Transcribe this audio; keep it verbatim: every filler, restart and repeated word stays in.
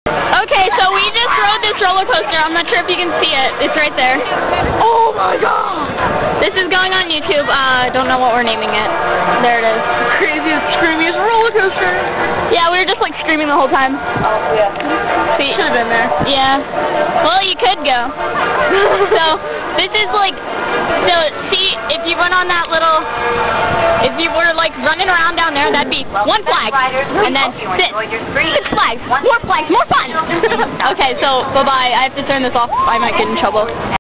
Okay, so we just rode this roller coaster. I'm not sure if you can see it. It's right there. Oh my god! This is going on YouTube. I uh, don't know what we're naming it. There it is. Craziest, screamiest roller coaster. Yeah, we were just like screaming the whole time. Oh yeah. See, should have been there. Yeah. Well, you could go. So this is like, so see, if you went on that little, if you were like running around down there, that'd be one flag, and then six, six flags, more flags, more fun. Okay, so bye bye. I have to turn this off. I might get in trouble.